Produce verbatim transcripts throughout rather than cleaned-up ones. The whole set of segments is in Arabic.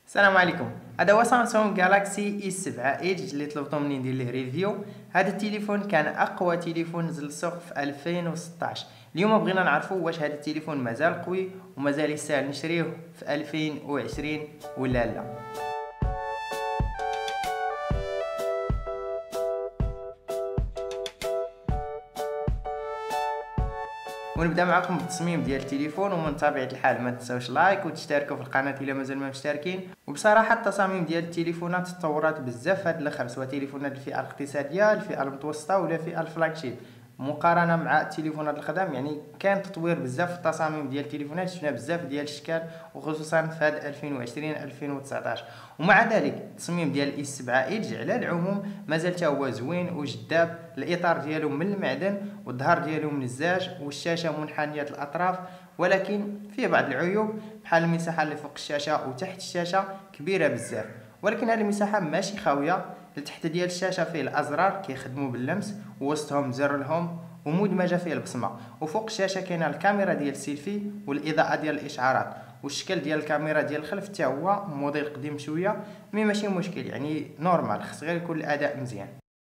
السلام عليكم. هذا هو سامسونج جالاكسي اي سبعة ايدج اللي طلبتوا مني ندير ليه ريفيو. هذا التليفون كان اقوى تليفون نزل السوق في ألفين وستطاش. اليوم بغينا نعرفوا واش هذا التليفون مازال قوي ومازال يسهل نشريه في ألفين وعشرين ولا لا. ونبدا معكم بالتصميم ديال التليفون، ومن طبيعه الحال ما تنساوش لايك وتشتركوا في القناه الا مازال ما مشتركين. وبصراحه التصاميم ديال التليفونات تطورات بزاف هاد الاخر، سواء تليفونات الفئه الاقتصاديه، الفئه المتوسطه ولا الفئه الفلاجشيب، مقارنه مع التليفونات القدام. يعني كان تطوير بزاف في التصاميم ديال التليفونات، شفنا بزاف ديال الاشكال وخصوصا في هاد ألفين وعشرين ألفين وتسعطاش. ومع ذلك التصميم ديال اي سبعة ايدج على العموم مازال تا هو زوين وجذاب. الاطار ديالو من المعدن والظهر ديالو من الزاج والشاشه منحنيه الاطراف، ولكن فيه بعض العيوب بحال المساحه اللي فوق الشاشه وتحت الشاشه كبيره بزاف، ولكن هذه المساحه ماشي خاويه. لتحت ديال الشاشه فيه الازرار كيخدموا باللمس، ووسطهم زر الهوم ومدمجه فيه البصمه، وفوق الشاشه كاينه الكاميرا ديال السيلفي والاضاءه ديال الاشعارات، والشكل ديال الكاميرا ديال الخلف حتى هو موديل قديم شويه، مي ماشي مشكل يعني نورمال، خص غير يكون الاداء مزيان.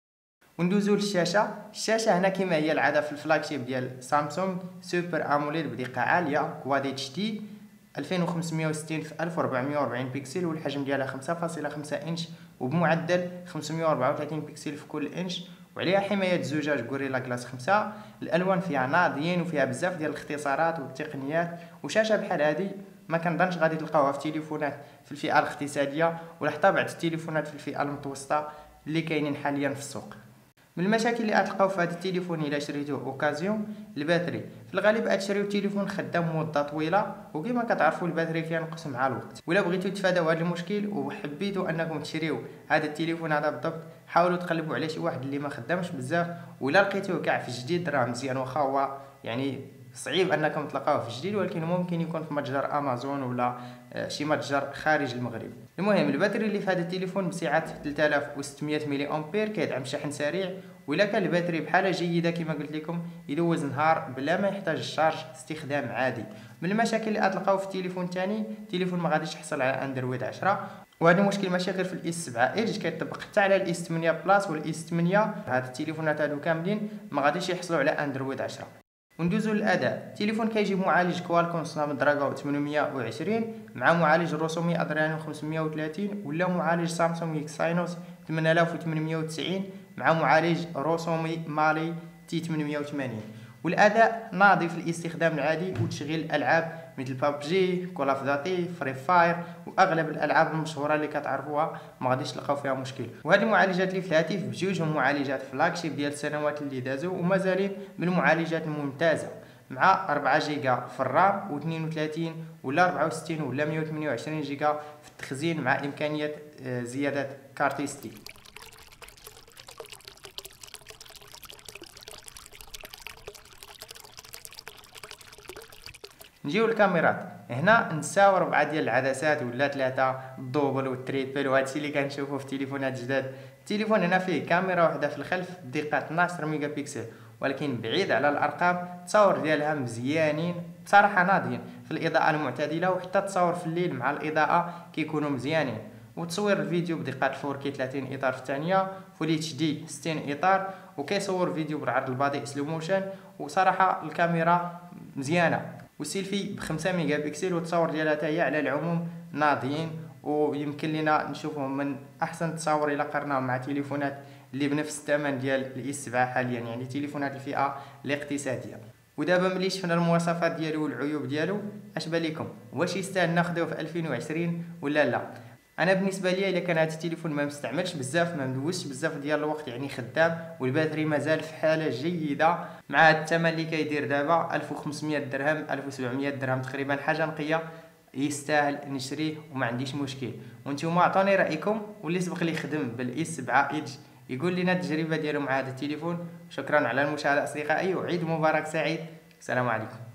وندوزو للشاشه. الشاشه هنا كما هي العاده في الفلاجشيب ديال سامسونج، سوبر اموليد بدقه عاليه كواد اتش دي ألفين وخمسمية وستين في ألف وأربعمية وأربعين بكسل، والحجم ديالها خمسة فاصلة خمسة انش وبمعدل خمسمية وأربعة وثلاثين بكسل في كل انش، وعليها حمايه زجاج غوريلا جلاس خمسة. الالوان فيها ناضيين وفيها بزاف ديال الاختصارات والتقنيات، وشاشه بحال هذه ما كنظنش غادي تلقاوها في تليفونات في الفئه الاقتصاديه ولا حتى بعض التليفونات في الفئه المتوسطه اللي كاينين حاليا في السوق. من المشاكل اللي غتلقاو في هذا التليفون الا شريتوه اوكازيون، الباتري. في الغالب غتشريو تليفون خدام مده طويله، وكما كتعرفوا الباتري كينقص مع الوقت. ولا بغيتو تفاداو هذا المشكل وحبيتوا انكم تشريو هذا التليفون هذا بالضبط، حاولوا تقلبوا على شي واحد اللي ما خدامش بزاف، ولا لقيتوه كاع في جديد راه مزيان، واخا هو يعني صعيب انكم تلقاوه في جديد، ولكن ممكن يكون في متجر امازون ولا شي متجر خارج المغرب. المهم الباتري اللي في هذا التليفون بسعه ثلاثة آلاف وستمية ملي امبير، كيدعم شحن سريع، وإلا كان الباتري بحاله جيده كما قلت لكم يدوز نهار بلا ما يحتاج الشارج استخدام عادي. من المشاكل اللي غتلقاو في التليفون الثاني، التليفون ما غاديش يحصل على اندرويد عشرة، وهذا المشكل ماشي غير في الاي سبعة ايدج، كيطبق حتى على الاي ثمانية بلاس والاي ثمانية. هاد التليفونات هادو كاملين ما غاديش يحصلوا على اندرويد عشرة. وندوزو للاداء. التليفون كيجيب معالج كوالكوم سناب دراجون ثمانمية وعشرين مع معالج رسومي ادرينو خمسمية وثلاثين، ولا معالج سامسونج اكسينوس ثمانية آلاف وثمانمية وتسعين مع معالج رسومي مالي تي ثمانمية وثمانين. والاداء ناضي في الاستخدام العادي وتشغيل الالعاب مثل بابجي، كول اوف داتي، فري فاير، واغلب الالعاب المشهوره اللي كتعرفوها ما غاديش تلقاو فيها مشكل. وهذه المعالجات اللي في الهاتف بجوجهم معالجات فلاجشيب ديال السنوات اللي دازو، ومازالين من المعالجات الممتازه، مع أربعة جيجا في الرام واثنين وثلاثين ولا أربعة وستين ولا مية وثمانية وعشرين جيجا في التخزين، مع امكانيه زياده كارت اس دي. نجيو للكاميرات. هنا نساو ربعه ديال العدسات ولا ثلاثه، الدوبل والتريبل وهادشي اللي كنشوفوه في تليفونات جداد. التليفون هنا فيه كاميرا واحده في الخلف بدقه اثناش ميجا بكسل، ولكن بعيد على الارقام التصاور ديالها مزيانين بصراحه، ناضيين في الاضاءه المعتدله، وحتى التصاور في الليل مع الاضاءه كيكونوا مزيانين. وتصوير الفيديو بدقه فور كي ثلاثين اطار في الثانيه، فول اتش دي ستين اطار، وكيصور فيديو بالعرض البطيء سلو موشن. وصراحه الكاميرا مزيانه، والسيلفي بخمسة ميجا بكسل، والتصاور ديالها حتى هي على العموم ناضيين، ويمكن لنا نشوفهم من احسن التصاور الى قرناهم مع تليفونات اللي بنفس الثمن ديال الاي سبعة حاليا، يعني تليفونات الفئه الاقتصاديه. ودابا ملي شفنا المواصفات ديالو والعيوب ديالو، اش بان لكم؟ واش يستاهل ناخذوه في ألفين وعشرين ولا لا؟ انا بالنسبه لي الا كان هذا التليفون ما مستعملش بزاف، ما مدوزش بزاف ديال الوقت، يعني خدام، والباتري مازال في حاله جيده، مع هذا الثمن اللي كيدير دابا ألف وخمسمية درهم ألف وسبعمية درهم تقريبا، حاجه نقيه، يستاهل نشريه وما عنديش مشكل. وانتم عطوني رايكم، واللي سبق لي خدم بالاي سبعة ايدج يقول لنا التجربه ديالو مع هذا التليفون. شكرا على المشاهده اصدقائي، وعيد مبارك سعيد. السلام عليكم.